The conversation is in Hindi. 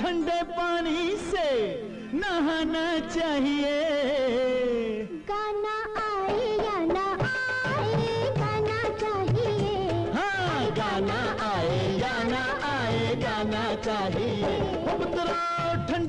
ठंडे पानी से नहाना चाहिए। गाना आए या ना आए, गाना चाहिए। हाँ, गाना आए या ना आए, गाना चाहिए।